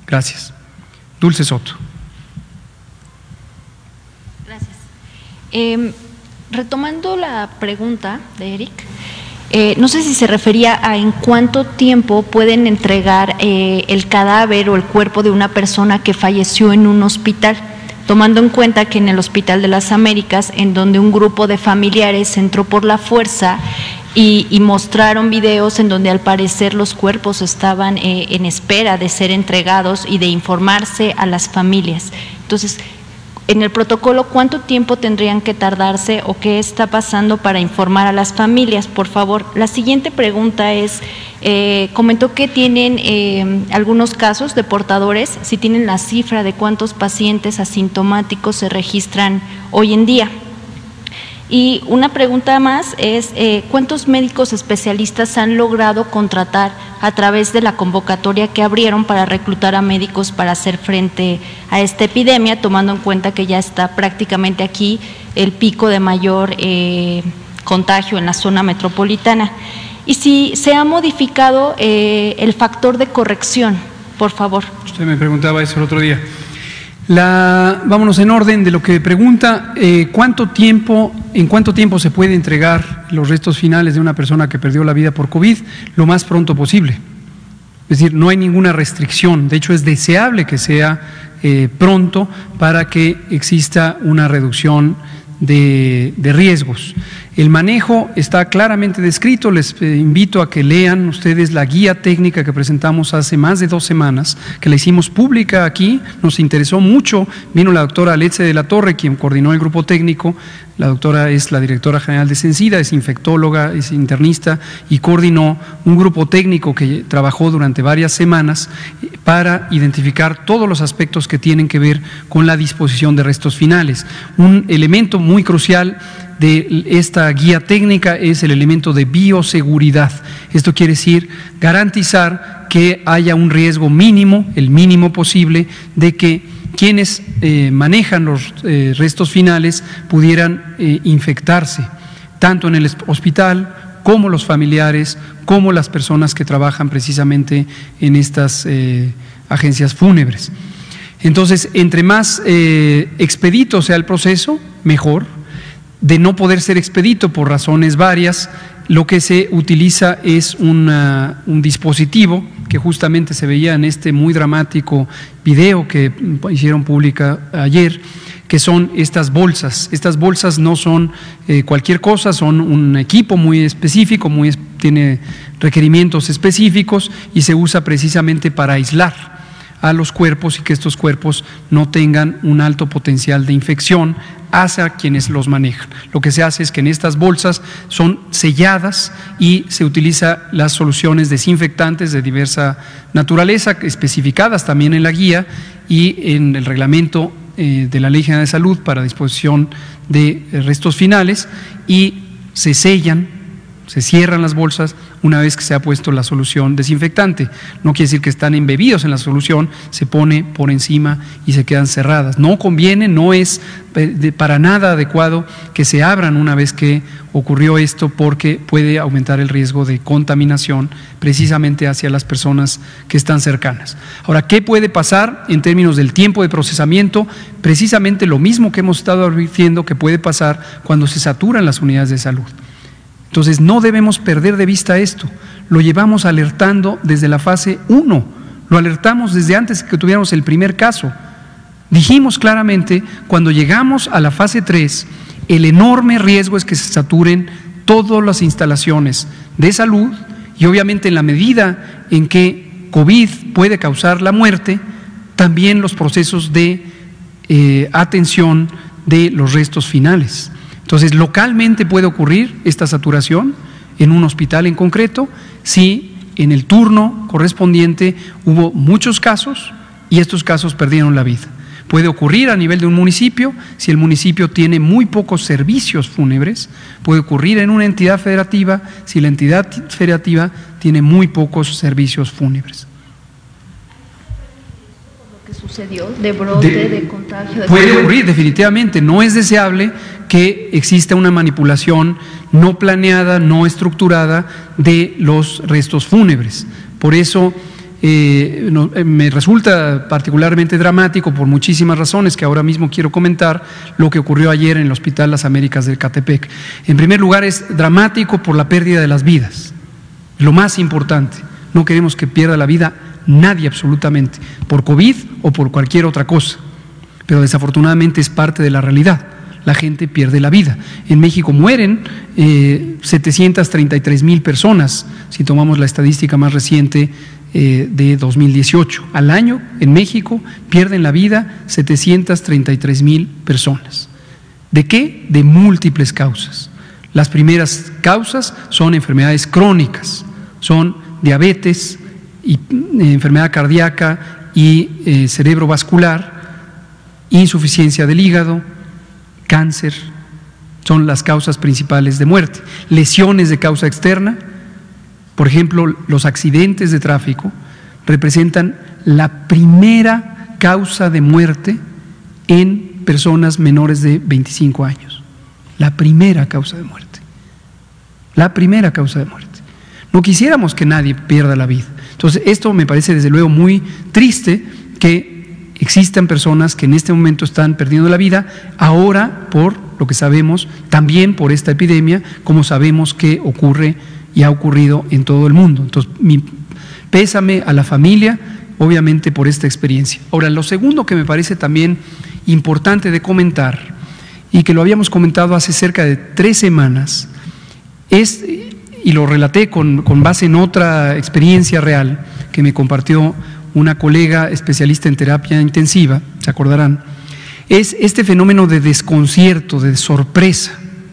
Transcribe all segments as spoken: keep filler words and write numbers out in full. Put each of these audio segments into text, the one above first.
Gracias. Dulce Soto. Gracias. Eh, retomando la pregunta de Eric, eh, no sé si se refería a en cuánto tiempo pueden entregar eh, el cadáver o el cuerpo de una persona que falleció en un hospital, tomando en cuenta que en el Hospital de las Américas, en donde un grupo de familiares entró por la fuerza y, y mostraron videos en donde al parecer los cuerpos estaban eh, en espera de ser entregados y de informarse a las familias. Entonces, en el protocolo, ¿cuánto tiempo tendrían que tardarse o qué está pasando para informar a las familias? Por favor. La siguiente pregunta es, eh, comentó que tienen eh, algunos casos de portadores, si tienen la cifra de cuántos pacientes asintomáticos se registran hoy en día. Y una pregunta más es, eh, ¿cuántos médicos especialistas han logrado contratar a través de la convocatoria que abrieron para reclutar a médicos para hacer frente a esta epidemia, tomando en cuenta que ya está prácticamente aquí el pico de mayor eh, contagio en la zona metropolitana? Y si se ha modificado eh, el factor de corrección, por favor. Usted me preguntaba eso el otro día. La, vámonos en orden de lo que pregunta, eh, ¿cuánto tiempo, en cuánto tiempo se puede entregar los restos finales de una persona que perdió la vida por COVID? Lo más pronto posible. Es decir, no hay ninguna restricción, de hecho es deseable que sea eh, pronto para que exista una reducción de, de riesgos. El manejo está claramente descrito, les eh, invito a que lean ustedes la guía técnica que presentamos hace más de dos semanas, que la hicimos pública aquí, nos interesó mucho, vino la doctora Aletze de la Torre, quien coordinó el grupo técnico, la doctora es la directora general de Sencida, es infectóloga, es internista y coordinó un grupo técnico que trabajó durante varias semanas para identificar todos los aspectos que tienen que ver con la disposición de restos finales. Un elemento muy crucial de esta guía técnica es el elemento de bioseguridad. Esto quiere decir garantizar que haya un riesgo mínimo, el mínimo posible, de que quienes eh, manejan los eh, restos finales pudieran eh, infectarse, tanto en el hospital como los familiares, como las personas que trabajan precisamente en estas eh, agencias fúnebres. Entonces, entre más eh, expedito sea el proceso, mejor. De no poder ser expedito por razones varias, lo que se utiliza es una, un dispositivo que justamente se veía en este muy dramático video que hicieron pública ayer, que son estas bolsas. Estas bolsas no son eh, cualquier cosa, son un equipo muy específico, muy, tiene requerimientos específicos y se usa precisamente para aislar a los cuerpos y que estos cuerpos no tengan un alto potencial de infección hacia quienes los manejan. Lo que se hace es que en estas bolsas son selladas y se utiliza las soluciones desinfectantes de diversa naturaleza, especificadas también en la guía y en el reglamento eh, de la Ley General de Salud para disposición de restos finales, y se sellan, se cierran las bolsas una vez que se ha puesto la solución desinfectante. No quiere decir que están embebidos en la solución, se pone por encima y se quedan cerradas. No conviene, no es para nada adecuado que se abran una vez que ocurrió esto, porque puede aumentar el riesgo de contaminación precisamente hacia las personas que están cercanas. Ahora, ¿qué puede pasar en términos del tiempo de procesamiento? Precisamente lo mismo que hemos estado advirtiendo que puede pasar cuando se saturan las unidades de salud. Entonces, no debemos perder de vista esto, lo llevamos alertando desde la fase uno, lo alertamos desde antes que tuviéramos el primer caso. Dijimos claramente, cuando llegamos a la fase tres, el enorme riesgo es que se saturen todas las instalaciones de salud y obviamente en la medida en que COVID puede causar la muerte, también los procesos de eh, atención de los restos finales. Entonces, localmente puede ocurrir esta saturación en un hospital en concreto si en el turno correspondiente hubo muchos casos y estos casos perdieron la vida. Puede ocurrir a nivel de un municipio, si el municipio tiene muy pocos servicios fúnebres, puede ocurrir en una entidad federativa, si la entidad federativa tiene muy pocos servicios fúnebres. ¿Qué sucedió? ¿De brote, de, de contagio? De puede ocurrir, definitivamente. No es deseable que exista una manipulación no planeada, no estructurada de los restos fúnebres. Por eso eh, no, eh, me resulta particularmente dramático por muchísimas razones que ahora mismo quiero comentar, lo que ocurrió ayer en el Hospital Las Américas de Ecatepec. En primer lugar, es dramático por la pérdida de las vidas, lo más importante. No queremos que pierda la vida nadie absolutamente, por COVID o por cualquier otra cosa, pero desafortunadamente es parte de la realidad. La gente pierde la vida. En México mueren eh, setecientas treinta y tres mil personas, si tomamos la estadística más reciente eh, de dos mil dieciocho. Al año en México pierden la vida setecientas treinta y tres mil personas. ¿De qué? De múltiples causas. Las primeras causas son enfermedades crónicas, son diabetes, y, eh, enfermedad cardíaca y eh, cerebrovascular, insuficiencia del hígado, cáncer, son las causas principales de muerte. Lesiones de causa externa, por ejemplo, los accidentes de tráfico representan la primera causa de muerte en personas menores de veinticinco años. La primera causa de muerte. La primera causa de muerte. No quisiéramos que nadie pierda la vida. Entonces, esto me parece desde luego muy triste, que existan personas que en este momento están perdiendo la vida, ahora por lo que sabemos, también por esta epidemia, como sabemos que ocurre y ha ocurrido en todo el mundo. Entonces, mi pésame a la familia, obviamente, por esta experiencia. Ahora, lo segundo que me parece también importante de comentar, y que lo habíamos comentado hace cerca de tres semanas, es, y lo relaté con, con base en otra experiencia real que me compartió una colega especialista en terapia intensiva, se acordarán, es este fenómeno de desconcierto, de sorpresa.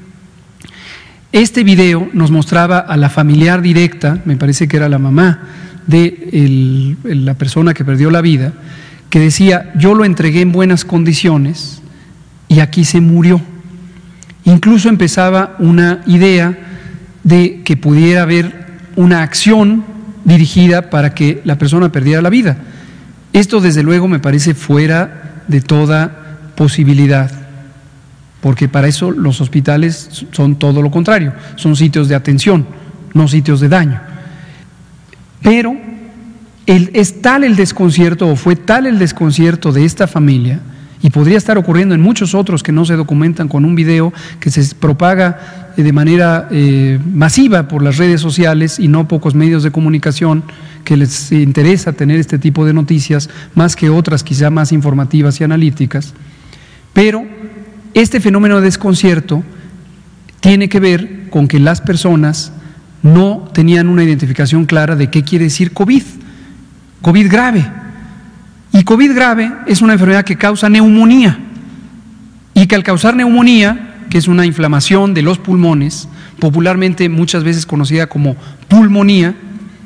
Este video nos mostraba a la familiar directa, me parece que era la mamá de el, la persona que perdió la vida, que decía: yo lo entregué en buenas condiciones y aquí se murió. Incluso empezaba una idea de que pudiera haber una acción dirigida para que la persona perdiera la vida. Esto desde luego me parece fuera de toda posibilidad, porque para eso los hospitales son todo lo contrario, son sitios de atención, no sitios de daño. Pero el, es tal el desconcierto, o fue tal el desconcierto de esta familia, y podría estar ocurriendo en muchos otros que no se documentan con un video que se propaga de manera eh, masiva por las redes sociales y no pocos medios de comunicación que les interesa tener este tipo de noticias, más que otras quizá más informativas y analíticas. Pero este fenómeno de desconcierto tiene que ver con que las personas no tenían una identificación clara de qué quiere decir COVID, COVID grave. Y COVID grave es una enfermedad que causa neumonía, y que al causar neumonía, que es una inflamación de los pulmones, popularmente muchas veces conocida como pulmonía,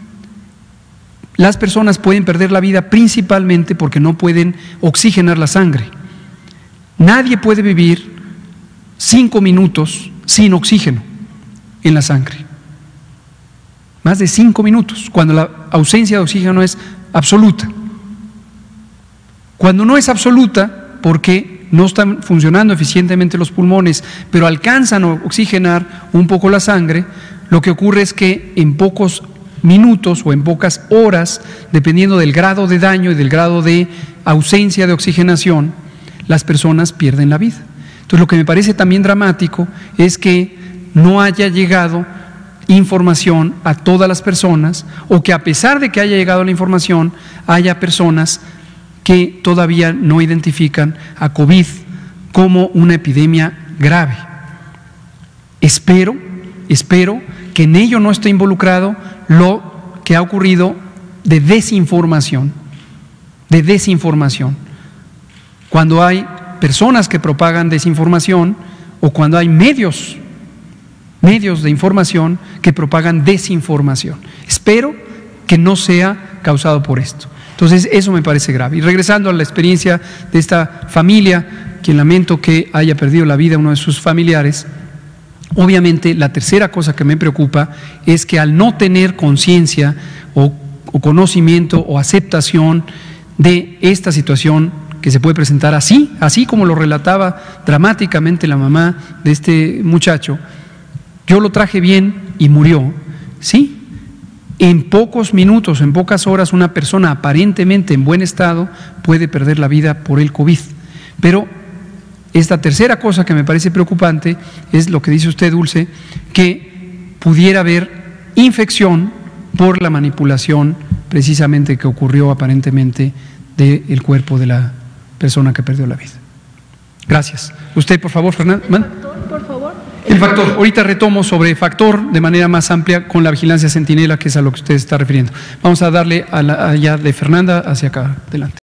las personas pueden perder la vida principalmente porque no pueden oxigenar la sangre. Nadie puede vivir cinco minutos sin oxígeno en la sangre. Más de cinco minutos, cuando la ausencia de oxígeno es absoluta. Cuando no es absoluta, porque no están funcionando eficientemente los pulmones, pero alcanzan a oxigenar un poco la sangre, lo que ocurre es que en pocos minutos o en pocas horas, dependiendo del grado de daño y del grado de ausencia de oxigenación, las personas pierden la vida. Entonces, lo que me parece también dramático es que no haya llegado información a todas las personas, o que a pesar de que haya llegado la información, haya personas que todavía no identifican a COVID como una epidemia grave. Espero, espero que en ello no esté involucrado lo que ha ocurrido de desinformación, de desinformación. Cuando hay personas que propagan desinformación, o cuando hay medios, medios de información que propagan desinformación. Espero que no sea causado por esto. Entonces, eso me parece grave. Y regresando a la experiencia de esta familia, quien lamento que haya perdido la vida uno de sus familiares, obviamente la tercera cosa que me preocupa es que al no tener conciencia o, o conocimiento o aceptación de esta situación que se puede presentar así, así como lo relataba dramáticamente la mamá de este muchacho, yo lo traje bien y murió, sí, En pocos minutos, en pocas horas, una persona aparentemente en buen estado puede perder la vida por el COVID. Pero esta tercera cosa que me parece preocupante es lo que dice usted, Dulce, que pudiera haber infección por la manipulación precisamente que ocurrió aparentemente del cuerpo de la persona que perdió la vida. Gracias. Usted, por favor, Fernando. El factor, por favor. El factor. Ahorita retomo sobre factor de manera más amplia con la vigilancia centinela, que es a lo que usted está refiriendo. Vamos a darle a la, allá de Fernanda hacia acá adelante.